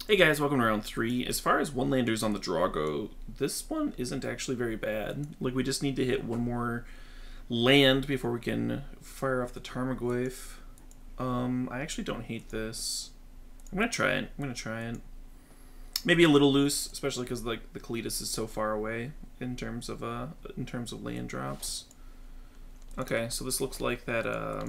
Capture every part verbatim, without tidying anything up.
Hey guys, welcome to round three. As far as one landers on the draw go, this one isn't actually very bad. Like, we just need to hit one more land before we can fire off the Tarmogoyf. Um, I actually don't hate this. I'm gonna try it. I'm gonna try it. Maybe a little loose, especially because like the Kalitas is so far away in terms of uh in terms of land drops. Okay, so this looks like that uh,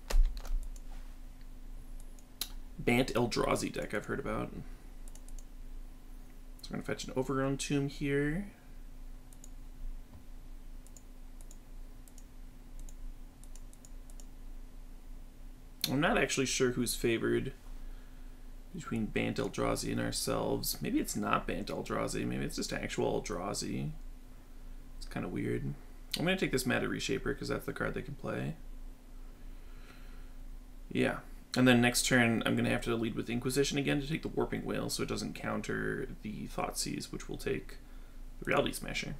Bant Eldrazi deck I've heard about. So we're gonna fetch an Overgrown Tomb here. I'm not actually sure who's favored between Bant Eldrazi and ourselves. Maybe it's not Bant Eldrazi. Maybe it's just actual Eldrazi. It's kind of weird. I'm going to take this Matter Reshaper because that's the card they can play. Yeah. And then next turn, I'm going to have to lead with Inquisition again to take the Warping Whale so it doesn't counter the Thoughtseize, which will take the Reality Smasher.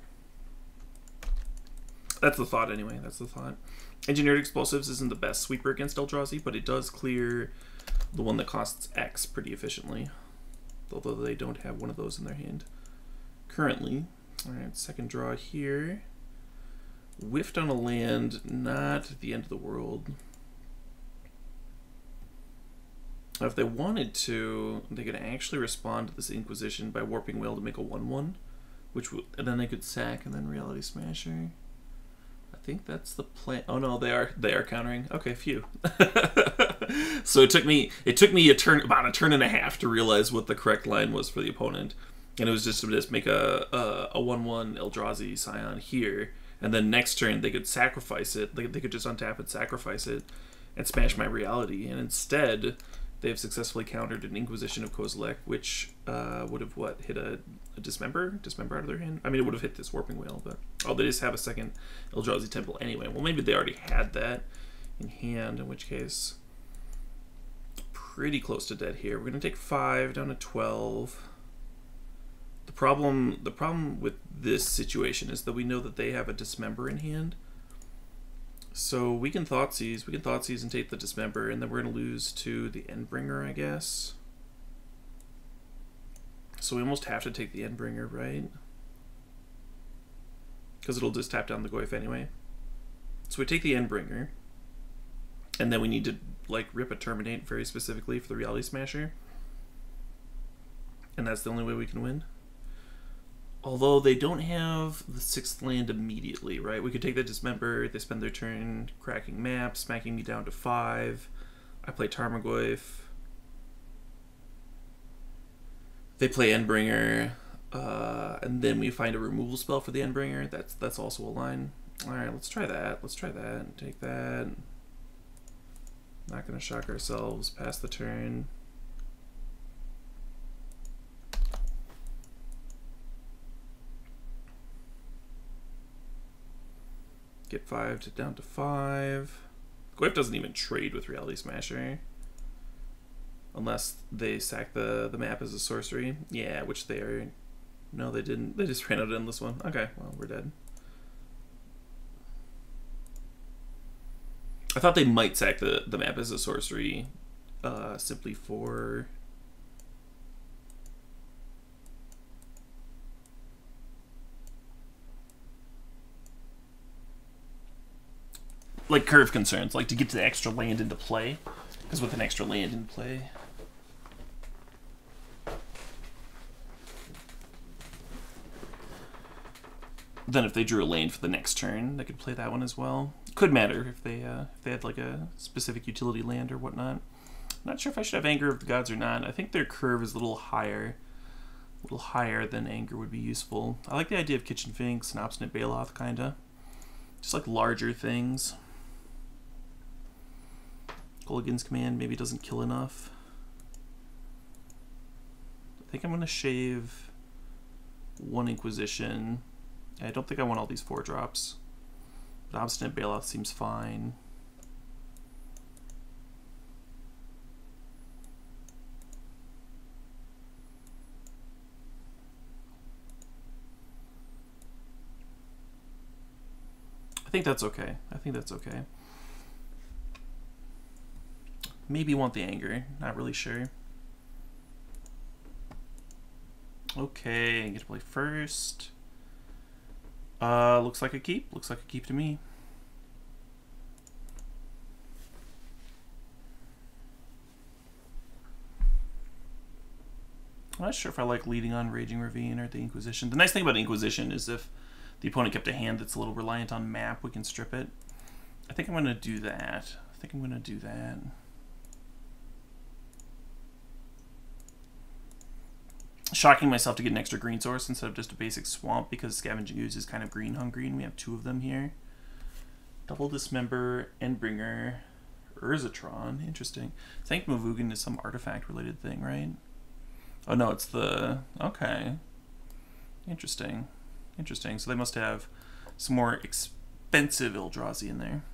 That's the thought anyway. That's the thought. Engineered Explosives isn't the best sweeper against Eldrazi, but it does clear the one that costs X pretty efficiently. Although they don't have one of those in their hand currently. Alright, second draw here. Whiffed on a land, not the end of the world. If they wanted to, they could actually respond to this Inquisition by Warping Whale to make a one one, which w and then they could sack and then Reality Smasher. I think that's the plan. Oh no, they are they are countering. Okay, phew. So it took me it took me a turn about a turn and a half to realize what the correct line was for the opponent, and it was just to just make a a, a one one Eldrazi Scion here, and then next turn they could sacrifice it. They they could just untap it, sacrifice it, and smash my reality. And instead, they have successfully countered an Inquisition of Kozilek, which uh, would have, what, hit a, a Dismember? Dismember out of their hand? I mean, it would have hit this Warping Whale, but... Oh, they just have a second Eldrazi Temple anyway. Well, maybe they already had that in hand, in which case... Pretty close to dead here. We're going to take five down to twelve. The problem, the problem with this situation is that we know that they have a Dismember in hand. So we can Thoughtseize, we can Thoughtseize and take the Dismember, and then we're going to lose to the Endbringer, I guess. So we almost have to take the Endbringer, right? Because it'll just tap down the Goyf anyway. So we take the Endbringer, and then we need to like rip a Terminate very specifically for the Reality Smasher. And that's the only way we can win. Although they don't have the sixth land immediately, right? We could take the Dismember, they spend their turn cracking maps, smacking me down to five. I play Tarmogoyf. They play Endbringer, uh, and then we find a removal spell for the Endbringer. That's that's also a line. Alright, let's try that. Let's try that. Take that. Not gonna shock ourselves past the turn. Get five to down to five. Goyf doesn't even trade with Reality Smasher. Unless they sack the, the map as a sorcery. Yeah, which they are... No, they didn't. They just ran out of Endless One. Okay, well, we're dead. I thought they might sack the, the map as a sorcery uh, simply for... like curve concerns, like to get the extra land into play, because with an extra land in play, then if they drew a land for the next turn, they could play that one as well. Could matter if they uh, if they had like a specific utility land or whatnot. Not sure if I should have Anger of the Gods or not. I think their curve is a little higher, a little higher than Anger would be useful. I like the idea of Kitchen Finks and Obstinate Baloth, kinda, just like larger things. Gulligan's Command maybe doesn't kill enough. I think I'm going to shave one Inquisition. I don't think I want all these four drops. But Obstinate Baloth seems fine. I think that's okay. I think that's okay. Maybe want the Anger, not really sure. Okay, I get to play first. Uh, looks like a keep. Looks like a keep to me. I'm not sure if I like leading on Raging Ravine or the Inquisition. The nice thing about Inquisition is if the opponent kept a hand that's a little reliant on map, we can strip it. I think I'm going to do that. I think I'm going to do that. Shocking myself to get an extra green source instead of just a basic swamp because Scavenging Ooze is kind of green hungry and we have two of them here. Double Dismember, Endbringer, Urzatron. Interesting. Sanct Mavugan is some artifact related thing, right? Oh no, it's the... Okay. Interesting. Interesting. So they must have some more expensive Eldrazi in there.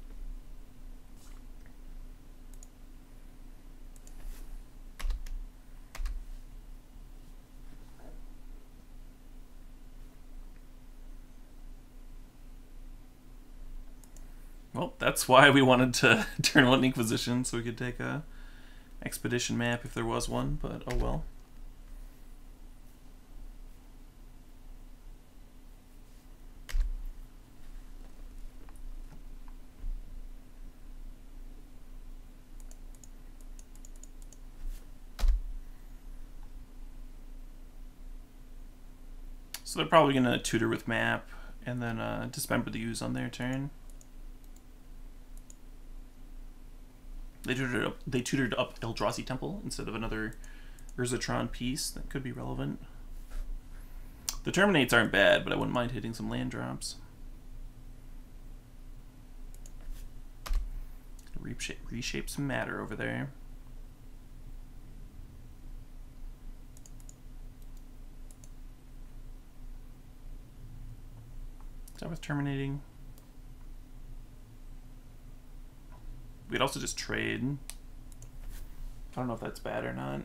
Well, that's why we wanted to turn one Inquisition, so we could take a expedition map if there was one, but oh well. So they're probably going to tutor with map and then uh, dismember the Ooze on their turn. They tutored up, they tutored up Eldrazi Temple instead of another Urzatron piece. That could be relevant. The Terminates aren't bad, but I wouldn't mind hitting some land drops. Reshape, reshape some matter over there. Is that with terminating? We could also just trade. I don't know if that's bad or not.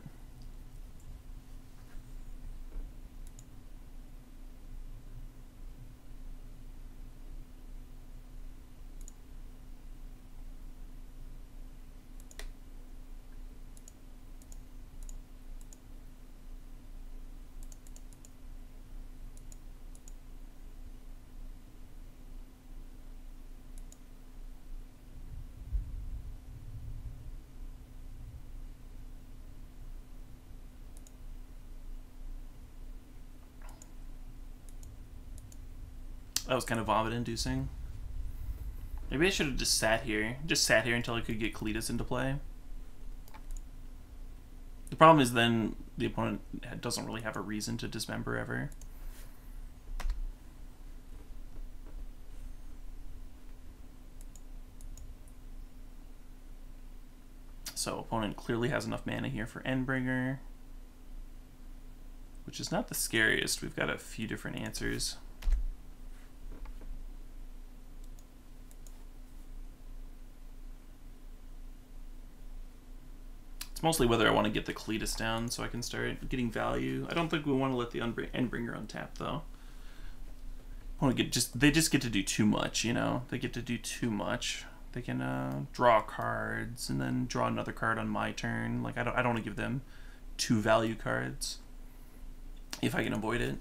That was kind of vomit-inducing. Maybe I should have just sat here. Just sat here until I could get Kalitas into play. The problem is then the opponent doesn't really have a reason to dismember ever. So opponent clearly has enough mana here for Endbringer, which is not the scariest. We've got a few different answers. It's mostly whether I want to get the Kalitas down so I can start getting value. I don't think we want to let the Endbringer untap though. I want to get just they just get to do too much, you know. They get to do too much. They can uh, draw cards and then draw another card on my turn. Like I don't I don't want to give them two value cards if I can avoid it.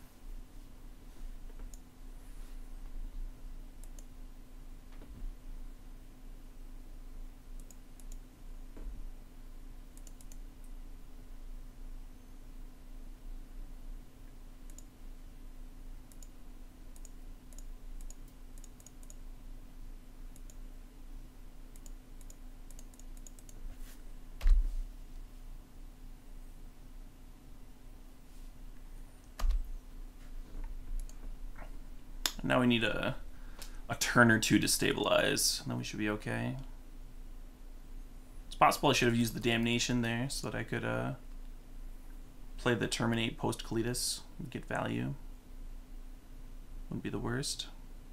Now we need a, a turn or two to stabilize, and then we should be okay. It's possible I should have used the Damnation there so that I could uh, play the Terminate post Kalitas and get value. Wouldn't be the worst.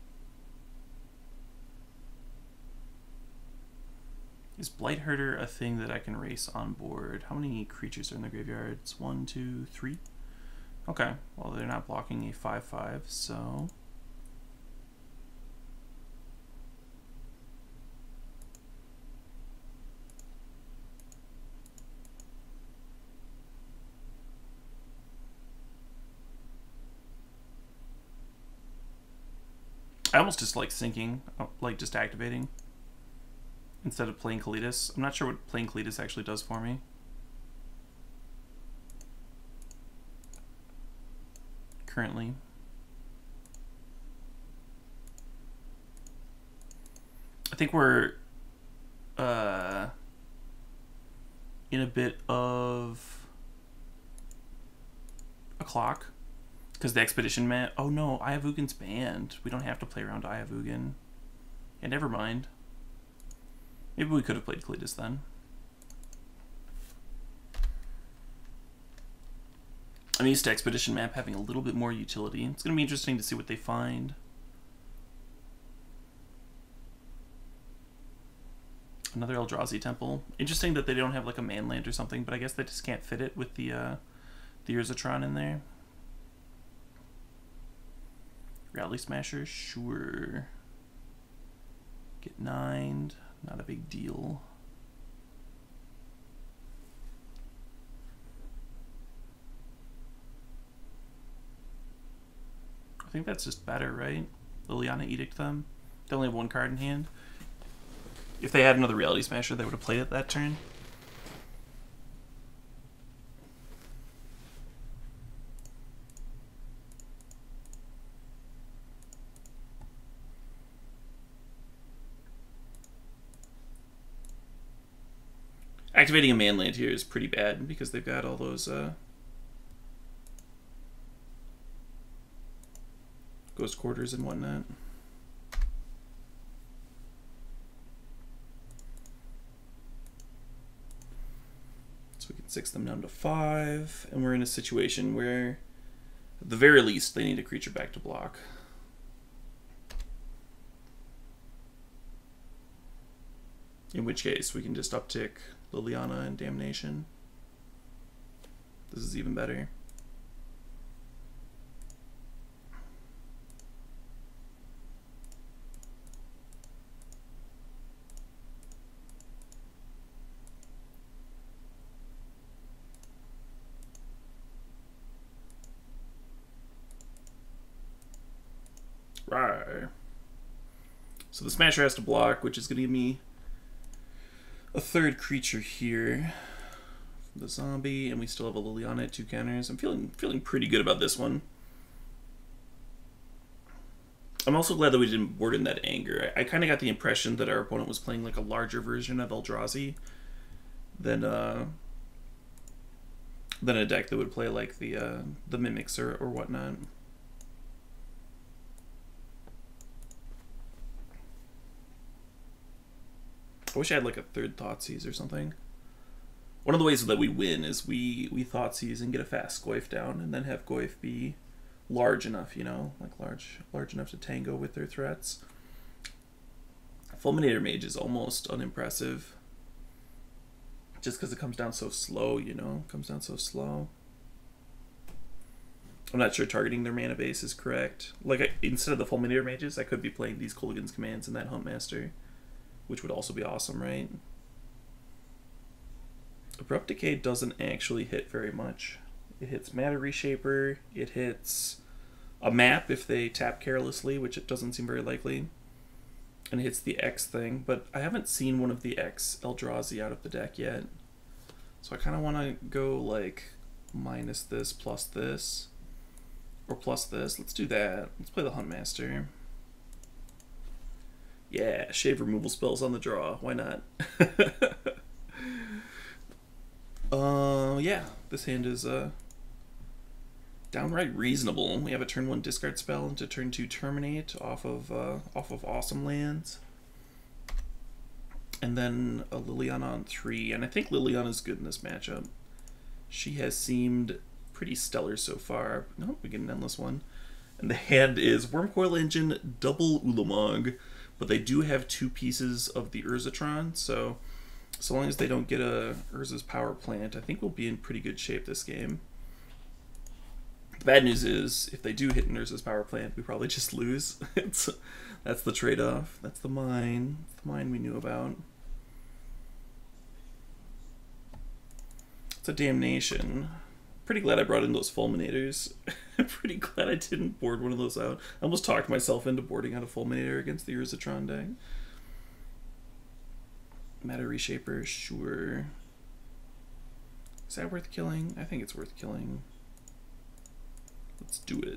Is Blightherder a thing that I can race on board? How many creatures are in the graveyards? One, two, three? Okay, well they're not blocking a five five, so... I almost just like sinking, like just activating instead of playing Kalitas. I'm not sure what playing Kalitas actually does for me. Currently. I think we're uh, in a bit of a clock. Because the Expedition map... Oh no, Ayavugan's banned. We don't have to play around Ayavugan. Yeah, never mind. Maybe we could have played Kalitas then. I'm used to Expedition map having a little bit more utility. It's going to be interesting to see what they find. Another Eldrazi temple. Interesting that they don't have like a manland or something, but I guess they just can't fit it with the uh, the Urzatron in there. Rally Smasher, sure. Get nined, not a big deal. I think that's just better, right? Liliana Edict them. They only have one card in hand. If they had another Reality Smasher, they would have played it that turn. Activating a manland here is pretty bad because they've got all those uh, Ghost Quarters and whatnot. So we can six them down to five, and we're in a situation where, at the very least, they need a creature back to block. In which case, we can just uptick Liliana and Damnation. This is even better. Right. So the Smasher has to block, which is going to give me a third creature here. The zombie, and we still have a Liliana at two counters. I'm feeling feeling pretty good about this one. I'm also glad that we didn't word in that anger. I, I kind of got the impression that our opponent was playing like a larger version of Eldrazi than uh, than a deck that would play like the uh, the Mimics or, or whatnot. I wish I had like a third Thoughtseize or something. One of the ways that we win is we, we Thoughtseize and get a fast Goyf down, and then have Goyf be large enough, you know, like large large enough to tango with their threats. Fulminator Mage is almost unimpressive. Just because it comes down so slow, you know, it comes down so slow. I'm not sure targeting their mana base is correct. Like, I, instead of the Fulminator Mages, I could be playing these Kolaghan's Commands and that Huntmaster, which would also be awesome, right? Abrupt Decay doesn't actually hit very much. It hits Matter Reshaper, it hits a map if they tap carelessly, which it doesn't seem very likely, and it hits the X thing, but I haven't seen one of the X Eldrazi out of the deck yet. So I kind of want to go like minus this plus this, or plus this. Let's do that. Let's play the Huntmaster. Yeah, shave removal spells on the draw. Why not? uh, yeah, this hand is uh, downright reasonable. We have a turn one discard spell into turn two terminate off of uh, off of awesome lands, and then a Liliana on three. And I think Liliana's good in this matchup. She has seemed pretty stellar so far. No, we get an endless one, and the hand is Wormcoil Engine, double Ulamog. But they do have two pieces of the Urzatron, so so long as they don't get a Urza's Power Plant, I think we'll be in pretty good shape this game. The bad news is, if they do hit an Urza's Power Plant, we probably just lose. it's, that's the trade-off. That's the mine. That's the mine we knew about. It's a Damnation. Pretty glad I brought in those fulminators. I'm pretty glad I didn't board one of those out. I almost talked myself into boarding out a fulminator against the Urzatron deck. Matter Reshaper, sure. Is that worth killing? I think it's worth killing. Let's do it.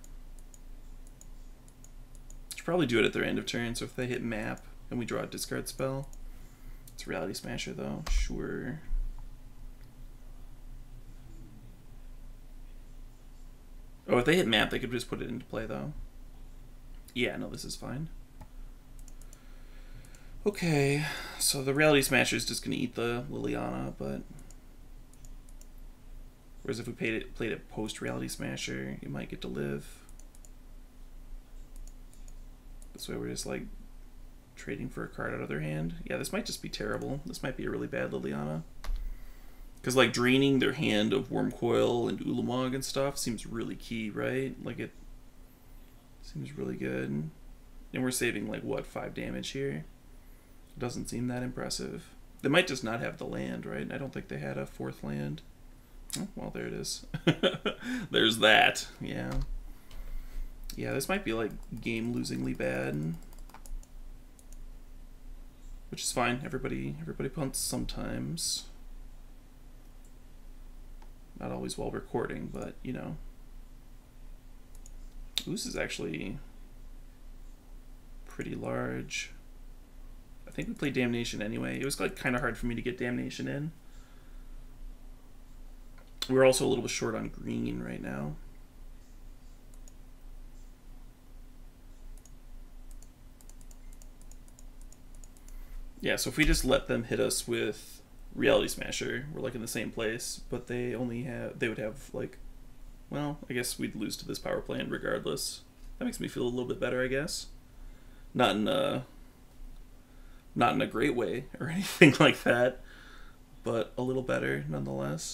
Should probably do it at their end of turn, so if they hit map and we draw a discard spell. It's Reality Smasher though, sure. Oh, if they hit map, they could just put it into play though. Yeah, no, this is fine. Okay, so the Reality Smasher is just going to eat the Liliana, but... Whereas if we played it, played it post-Reality Smasher, you might get to live. This way we're just, like, trading for a card out of their hand. Yeah, this might just be terrible. This might be a really bad Liliana. Because, like, draining their hand of Wormcoil and Ulamog and stuff seems really key, right? Like, it seems really good. And we're saving, like, what, five damage here? Doesn't seem that impressive. They might just not have the land, right? I don't think they had a fourth land. Oh, well, there it is. There's that. Yeah. Yeah, this might be like game-losingly bad. Which is fine. Everybody, everybody punts sometimes. Not always while recording, but you know. Ooh, this is actually pretty large. I think we played Damnation anyway. It was like kind of hard for me to get Damnation in. We're also a little bit short on green right now. Yeah, so if we just let them hit us with Reality Smasher, we're like in the same place, but they only have, they would have like, well, I guess we'd lose to this power plant regardless. That makes me feel a little bit better, I guess. Not in a Not in a great way or anything like that, but a little better nonetheless.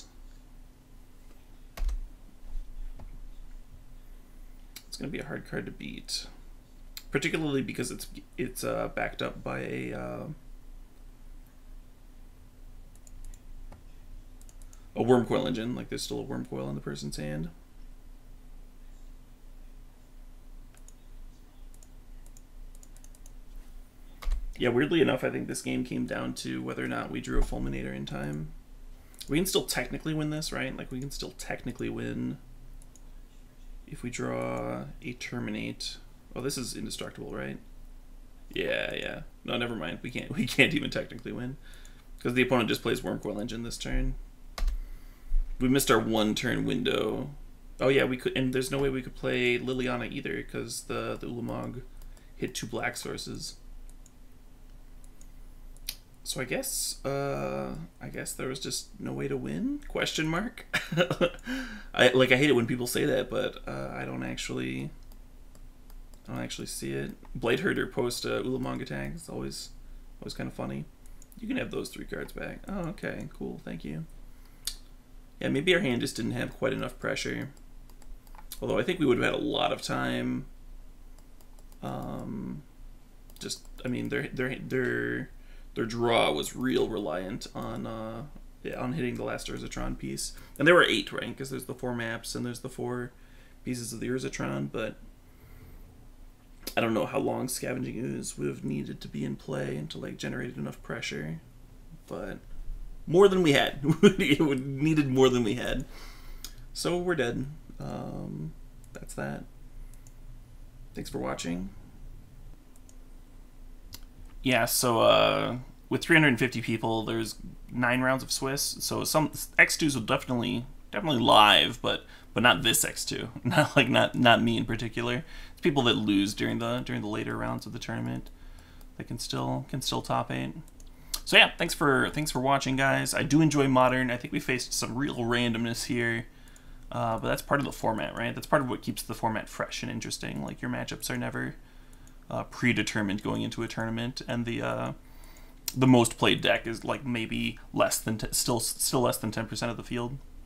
It's going to be a hard card to beat, particularly because it's it's uh, backed up by a uh, a Wormcoil engine. Like there's still a Wormcoil in the person's hand. Yeah, weirdly enough, I think this game came down to whether or not we drew a Fulminator in time. We can still technically win this, right? Like, we can still technically win if we draw a Terminate. Oh, this is indestructible, right? Yeah, yeah. No, never mind. We can't, we can't even technically win. Because the opponent just plays Wormcoil Engine this turn. We missed our one-turn window. Oh, yeah, we could, and there's no way we could play Liliana either, because the, the Ulamog hit two black sources. So I guess, uh, I guess there was just no way to win? Question mark. I like I hate it when people say that, but uh, I don't actually, I don't actually see it. Blade Herder post uh, Ulamog attack. It's always, always kind of funny. You can have those three cards back. Oh, okay, cool, thank you. Yeah, maybe our hand just didn't have quite enough pressure. Although I think we would have had a lot of time. Um, just, I mean, they're they're they're. Their draw was real reliant on uh, yeah, on hitting the last Urzatron piece. And there were eight, right? Because there's the four maps and there's the four pieces of the Urzatron, but I don't know how long Scavenging Ooze would have needed to be in play to like generate enough pressure. But more than we had. It would needed more than we had. So we're dead. Um, that's that. Thanks for watching. Yeah, so uh, with three hundred fifty people, there's nine rounds of Swiss. So some X twos will definitely definitely live, but but not this X two. Not like not not me in particular. It's people that lose during the during the later rounds of the tournament that can still can still top eight. So yeah, thanks for thanks for watching, guys. I do enjoy Modern. I think we faced some real randomness here, uh, but that's part of the format, right? That's part of what keeps the format fresh and interesting. Like your matchups are never Uh, predetermined going into a tournament, and the uh, the most played deck is like maybe less than t still still less than ten percent of the field.